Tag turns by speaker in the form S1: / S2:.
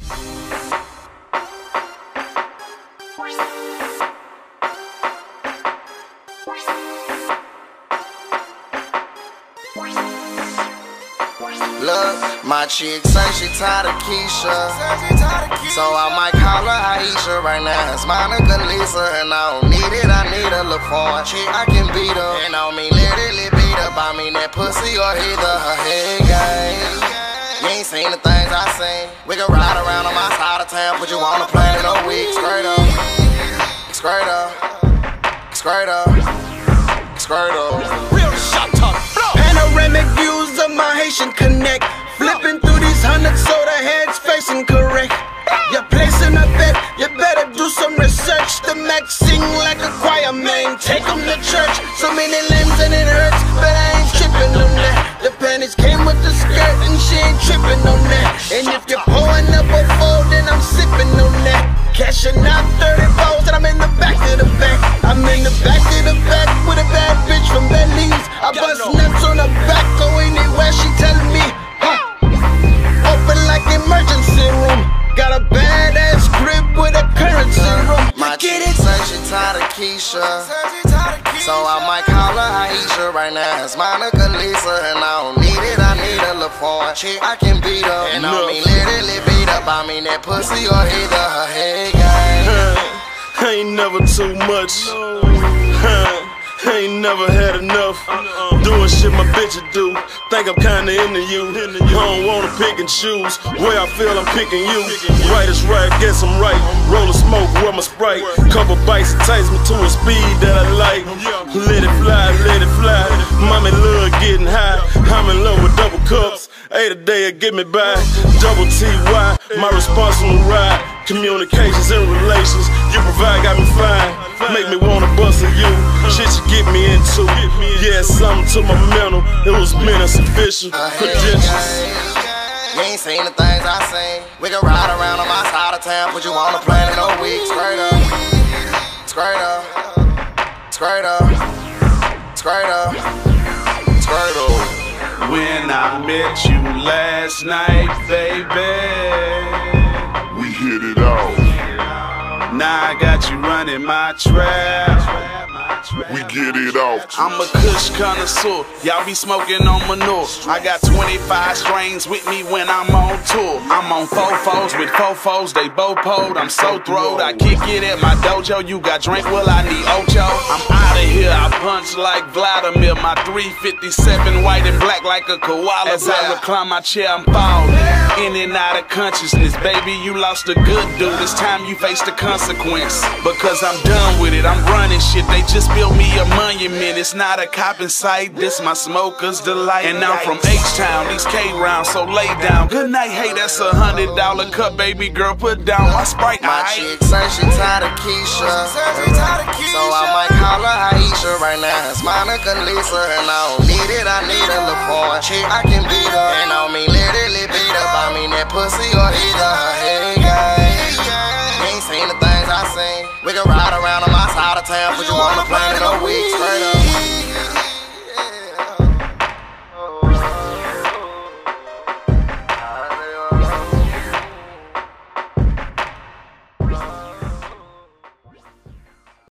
S1: Look, my chick say she tired of Keisha, so I might call her Aisha right now. It's Monica Lisa, and I don't need it, I need a LaFon chick I can beat her. And I don't mean literally beat up, I mean that pussy or either her head game. You ain't seen the things I seen. We can ride around on my side of town, put you on a plane in a week. Straight up, straight up, straight up, straight up.
S2: Real shot talk. Panoramic views of my Haitian connect. Flipping through these hundreds so the head's facing correct. You're placing a bet, you better do some research. The Mac sing like a choir man, take them to church. So many limbs and it hurts, but I ain't tripping on that. The panties came with the skirt and she ain't tripping on that. And if you're pouring up a fold, then I'm sipping on that. Cashing out 30 balls and I'm in the back of the back. I'm in the back of the back with a bad bitch from Belize. I bust nuts on her back, go anywhere she telling me. Open like emergency room. Got a badass grip with a currency room.
S1: My chick say she tired of Keisha, so I might call her Aisha right now. It's Monica Lisa, and I don't need it, I need a LaFon chick I can beat up. And I don't mean literally beat up, I mean that pussy or either her head game.
S3: Ain't never too much. Ain't never had enough. Doing shit my bitch do. Think I'm kinda into you. I don't wanna pick and choose. Where I feel I'm picking you. Right is right, guess I'm right. Roll of smoke, wear my Sprite. Couple bites entice me to a speed that I like. Let it fly, let it fly. Mommy love getting high. I'm in love with double cups. 8 a day get me by. Double TY, my responsible ride. Communications and relations, you provide got me fine. Make me wanna bust at you. Shit you get me into. Yeah, something to my mental. It was meant as official credentials.
S1: You ain't seen the things I seen. We can ride around on my side of town, put you on a plane in a week. Straight up, straight up, straight up, straight up, straight up.
S4: When I met you last night, baby,
S5: we hit it off.
S4: now I got you running my trap.
S5: We get it off.
S4: I'm a kush connoisseur, y'all be smoking on manure. I got 25 strains with me when I'm on tour. I'm on fofos with fofos, they bow-poed. I'm so throwed, I kick it at my dojo. You got drink, well I need ocho. I'm out of here, I punch like Vladimir. My 357 white and black like a koala. As I recline my chair, I'm falling in and out of consciousness. Baby, you lost a good dude, it's time you face the consequence. Because I'm done with it, I'm running shit. They just built me a monument. It's not a cop in sight, this my smoker's delight. And I'm from H-Town, these K-rounds, so lay down. Good night, hey, that's $100 cup, baby girl, put down my Sprite.
S1: My chick say she tired of Keisha, so I might call her Aisha right now. It's Monica Lisa, and I don't need it, I need a LaFon chick I can beat up. And I don't mean literally beat up, I mean that pussy or either her head game. You ain't seen the things I seen. We can ride around on my side of town, put you on a plane in a week. Straight up.